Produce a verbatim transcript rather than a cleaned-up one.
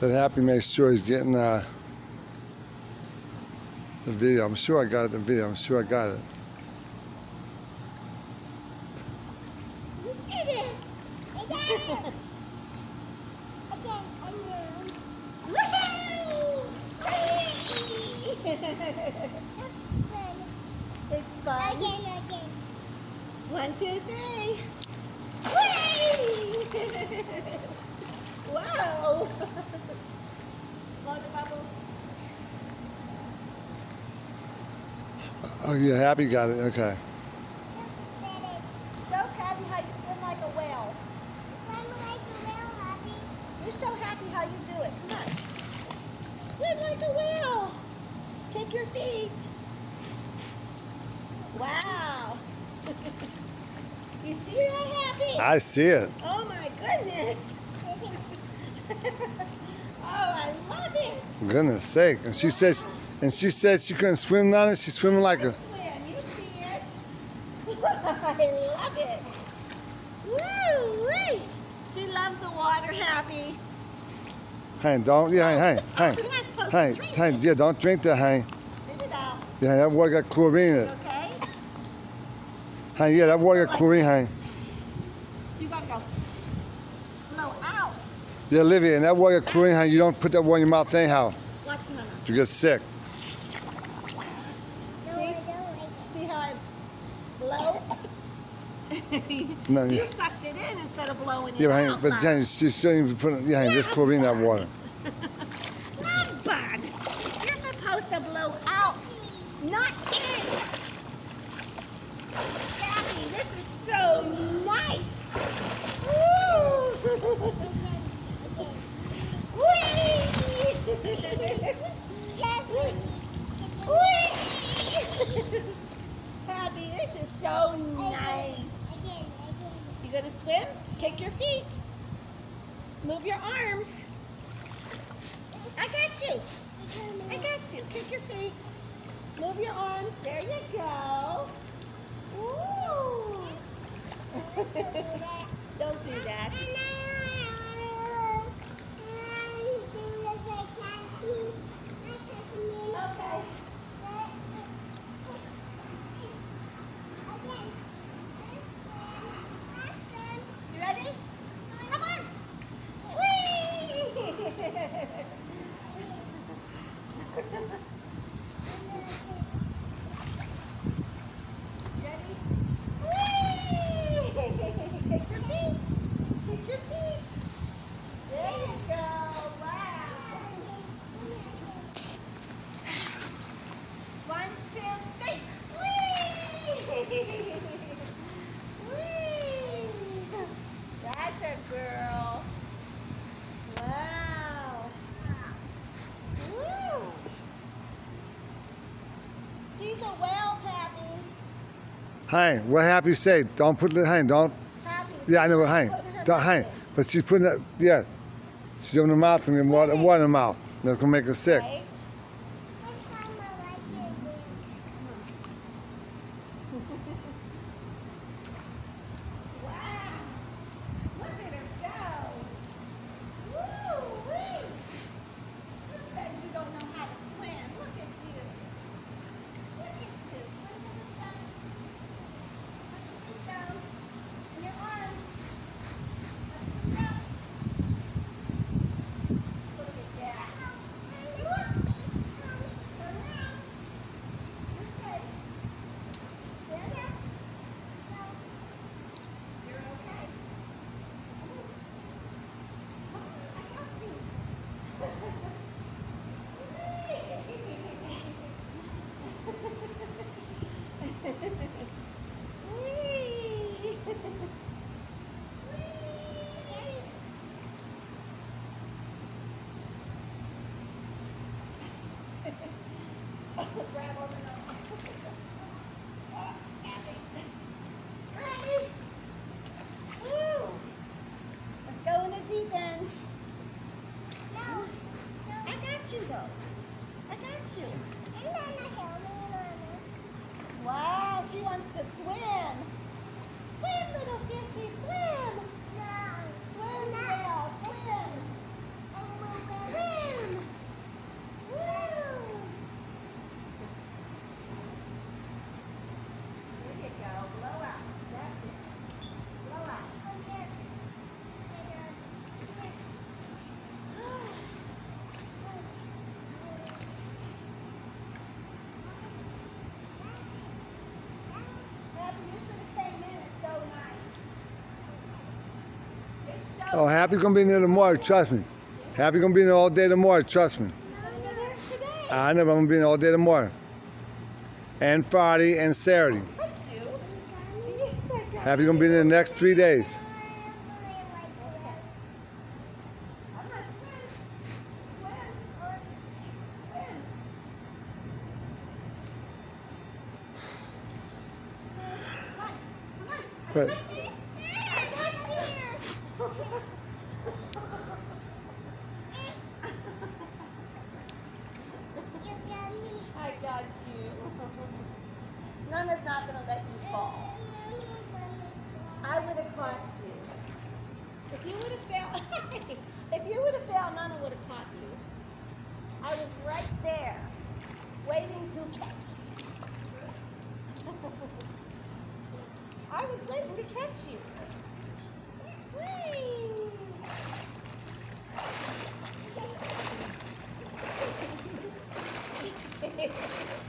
Let Happy make sure he's getting uh, the video. I'm sure I got it, the video. I'm sure I got it. You did it! I got it! Again, again. Woohoo! It's fun. Again, again. One, two, three. Whee! Wow! Water bubbles. Oh, yeah, Happy got it. Okay. Show Happy how you swim like a whale. Swim like a whale, Happy. You show Happy how you do it. Come on. Swim like a whale. Kick your feet. Wow. You see that, Happy? I see it. Oh my goodness. Oh, I love it. For goodness sake. And she says, and she said she couldn't swim down it. She's swimming like a. Swim. You see it? I love it. Woo-wee. She loves the water, Happy. Hey, don't. Yeah, hey, Oh, hey, you're not supposed hey, to drink hey. it. Yeah, don't drink that, hey. Spit it out. Yeah, that water got chlorine in it. Okay? Hey, yeah, that water got chlorine, hey. You gotta go. No, out. Yeah, Olivia, and that water got chlorine, hey. You don't put that water in your mouth anyhow. Watch Mama. You get sick. No, I don't like it. See how I blow? No, You yeah. sucked it in instead of blowing it Yeah, but, hey, out. but Mom. Jenny, she's still putting. Yeah, hey, there's chlorine in that water. Love bug. You're supposed to blow out, not in. Happy, this is so nice. Woo! Whee! Just Whee! Happy, this is so nice. again, again. You gonna swim? Kick your feet. Move your arms. I got you. I got you. Kick your feet. Move your arms. There you go. Woo! Don't do that. Okay. You ready? Come on. Whee! Ready? Whee! Kick your feet. Kick your feet. There you go. Wow. One, two, three. Whee! Whee! That's a girl. Wow. Woo! She's a whale, Happy. Hey, what Happy say? Don't put the hey, don't. Happy. Yeah, I know, but hey, Putting her don't, hey. mouth But she's putting it. Yeah, she's in the mouth and then water, water in the mouth. That's gonna make her in, sick. right? Wow. Look at her go. Woo-wee. Who says you don't know how to swim? Look at you. Look at you. Swim to the side. Let your feet down. And your arms. Let your feet up. Look at that. Look. Turn around. You're safe. Stand up. You're okay. Come on, I got you. Whee! Grab over the oh, Abby. Ready? Woo! Let's go in the deep end. No, I got you though. I got you. I'm gonna help me, Mama. Wow, she wants to swim. Swim, little fishy, swim. No. Swim, whale, swim. I'm gonna Oh, Happy's gonna be in there tomorrow, trust me. Happy gonna be in there all day tomorrow, trust me. You should have been there today. I know, but I'm gonna be in there all day tomorrow. And Friday and Saturday. Got you. Yes, I got Happy's gonna be in there the next three days. I'm gonna swim. Swim. Swim. Come on. Come on. I But- got you. I got you. You got me. I got you. Nana's not gonna let you fall. I would have caught you. If you would have failed, if you would have failed, Nana would have caught you. I was right there, waiting to catch you. I was waiting to catch you. Whee!